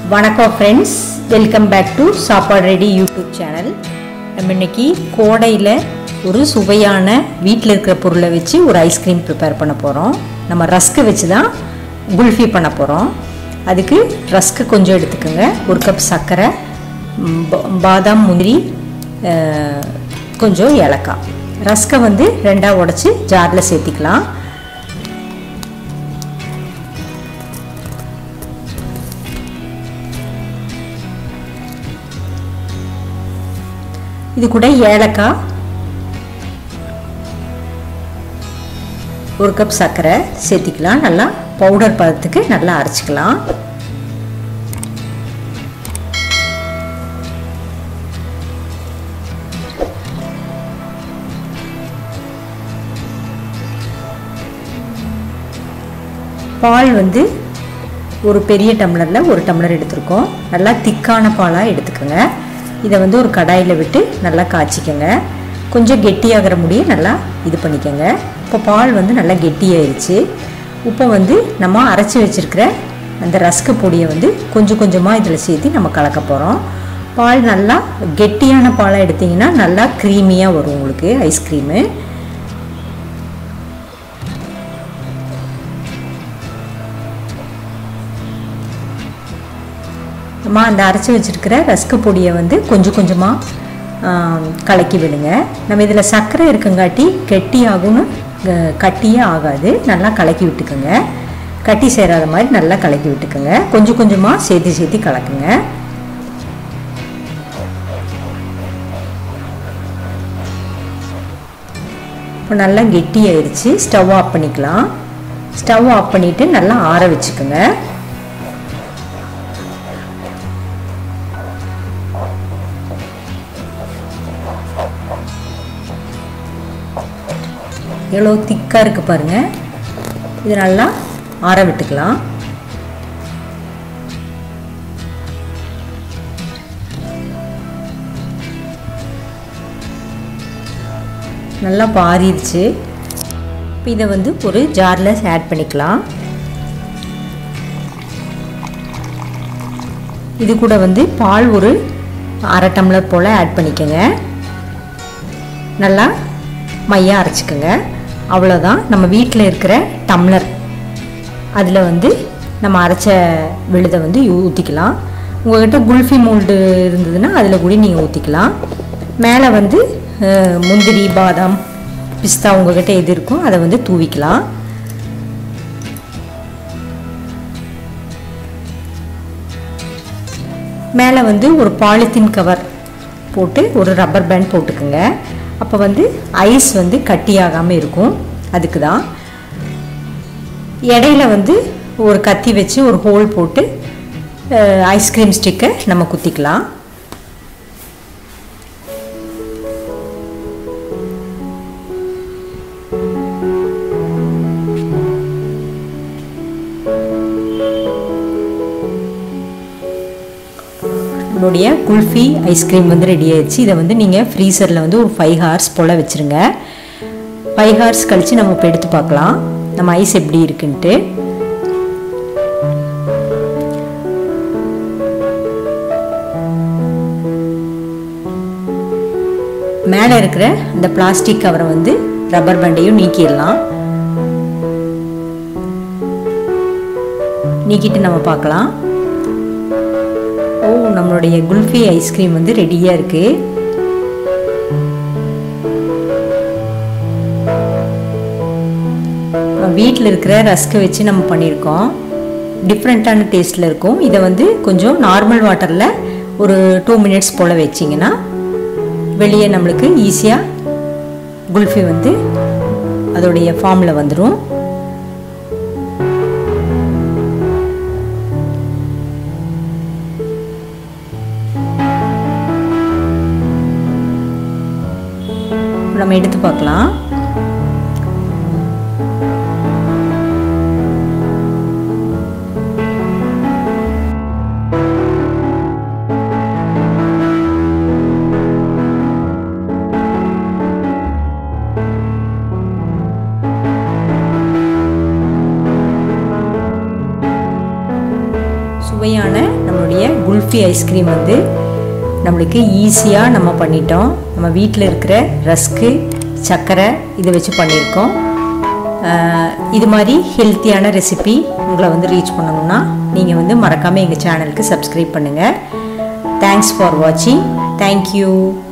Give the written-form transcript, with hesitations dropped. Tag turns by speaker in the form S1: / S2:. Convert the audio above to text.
S1: வணக்கம் friends, welcome back to Sappadu ready YouTube channel. நம்ம இன்னைக்கு கோடையில் ஒரு சுவையான வீட்டில் இருக்கிற பொருளை வச்சு ஒரு ஐஸ்கிரீம் ப்ரிப்பேர் பண்ண போகிறோம். நம்ம ரஸ்க்கு வச்சு தான் குல்ஃபி பண்ண போகிறோம். அதுக்கு ரஸ்க்கு கொஞ்சம் எடுத்துக்கோங்க, ஒரு கப் சர்க்கரை, பாதாம், முந்திரி, கொஞ்சம் ஏலக்காய். ரஸ்க்கை வந்து ரெண்டாக உடச்சி ஜாரில் சேர்த்திக்கலாம். இது கூட ஏலக்காய், ஒரு கப் சர்க்கரை சேர்த்திக்கலாம். நல்லா பவுடர் பதத்துக்கு நல்லா அரைச்சிக்கலாம். பால் வந்து ஒரு பெரிய டம்ளரில் ஒரு டம்ளர் எடுத்துருக்கோம். நல்லா திக்கான பாலாக எடுத்துக்கோங்க. இதை வந்து ஒரு கடாயில் விட்டு நல்லா காய்ச்சிக்கோங்க. கொஞ்சம் கெட்டியாகிற முடிய நல்லா இது பண்ணிக்கோங்க. இப்போ பால் வந்து நல்லா கெட்டியாயிருச்சு. இப்போ வந்து நம்ம அரைச்சி வச்சுருக்கிற அந்த ரஸ்க்கு பொடியை வந்து கொஞ்சம் கொஞ்சமாக இதில் சேர்த்து நம்ம கலக்க போகிறோம். பால் நல்லா கெட்டியான பாலாக எடுத்திங்கன்னா நல்லா க்ரீமியாக வரும் உங்களுக்கு ஐஸ்கிரீமு. நம்ம அந்த அரைச்சி வச்சுருக்கிற ரஸ்க்கு பொடியை வந்து கொஞ்சம் கொஞ்சமாக கலக்கி விடுங்க. நம்ம இதில் சர்க்கரை இருக்குங்காட்டி கெட்டியாகும்னு கட்டியே ஆகாது. நல்லா கலக்கி விட்டுக்குங்க. கட்டி சேராத மாதிரி நல்லா கலக்கி விட்டுக்குங்க. கொஞ்சம் கொஞ்சமாக சேர்த்து கலக்குங்க. இப்போ நல்லா கெட்டி ஆயிடுச்சு. ஸ்டவ் ஆஃப் பண்ணிக்கலாம். ஸ்டவ் ஆஃப் பண்ணிவிட்டு நல்லா ஆற வச்சுக்கோங்க. எவ்வளோ திக்காக இருக்குது பாருங்கள். இது நல்லா ஆற விட்டுக்கலாம். நல்லா பாறிடுச்சு. இப்போ இதை வந்து ஒரு ஜாரில் ஆட் பண்ணிக்கலாம். இது கூட வந்து பால் ஒரு அரை டம்ளர் போல் ஆட் பண்ணிக்கோங்க. நல்லா மையாக அரைச்சிக்கோங்க. அவ்வளோதான். நம்ம வீட்டில் இருக்கிற டம்ளர் அதில் வந்து நம்ம அரைச்ச விழுதை வந்து ஊற்றிக்கலாம். உங்கள்கிட்ட குல்ஃபி மோல்டு இருந்ததுன்னா அதில் கூட நீங்கள் ஊற்றிக்கலாம். மேலே வந்து முந்திரி, பாதாம், பிஸ்தா உங்கள்கிட்ட எது இருக்கோ அதை வந்து தூவிக்கலாம். மேலே வந்து ஒரு பாலித்தீன் கவர் போட்டு ஒரு ரப்பர் பேண்ட் போட்டுக்குங்க. அப்போ வந்து ஐஸ் வந்து கட்டியாகாமல் இருக்கும். அதுக்கு தான். இடையில வந்து ஒரு கத்தி வச்சு ஒரு ஹோல் போட்டு ஐஸ்கிரீம் ஸ்டிக்கை நம்ம குத்திக்கலாம். நம்மளுடைய குல்ஃபி ஐஸ்கிரீம் வந்து ரெடி ஆயிடுச்சு. இதை வந்து நீங்கள் ஃப்ரீசரில் வந்து ஒரு 5 hours போல் வச்சுருங்க. 5 hours கழித்து நம்ம இப்போ எடுத்து பார்க்கலாம் நம்ம ஐஸ் எப்படி இருக்குன்ட்டு. மேலே இருக்கிற இந்த பிளாஸ்டிக் கவரை வந்து ரப்பர் பேண்டையும் நீக்கிடலாம். நீக்கிட்டு நம்ம பார்க்கலாம். நம்மளுடைய குல்ஃபி ஐஸ்கிரீம் வந்து ரெடியாக இருக்குது. வீட்டில் இருக்கிற ரஸ்க்கை வச்சு நம்ம பண்ணியிருக்கோம். டிஃப்ரெண்ட்டான டேஸ்ட்டில் இருக்கும். இதை வந்து கொஞ்சம் நார்மல் வாட்டரில் ஒரு 2 minutes போல் வச்சிங்கன்னா வெளியே நம்மளுக்கு ஈஸியாக குல்ஃபி வந்து அதோடைய ஃபார்மில் வந்துடும். நம்ம எடுத்து பார்க்கலாம். சுவையான நம்மளுடைய குல்ஃபி ஐஸ்கிரீம் வந்து நம்மளுக்கு ஈஸியாக நம்ம பண்ணிட்டோம். நம்ம வீட்டில் இருக்கிற ரஸ்க்கு, சர்க்கரை இதை வச்சு பண்ணியிருக்கோம். இது மாதிரி ஹெல்த்தியான ரெசிபி உங்களை வந்து ரீச் பண்ணணும்னா நீங்கள் வந்து மறக்காமல் எங்கள் சேனலுக்கு சப்ஸ்கிரைப் பண்ணுங்கள். தேங்க்ஸ் ஃபார் வாட்சிங். தேங்க்யூ.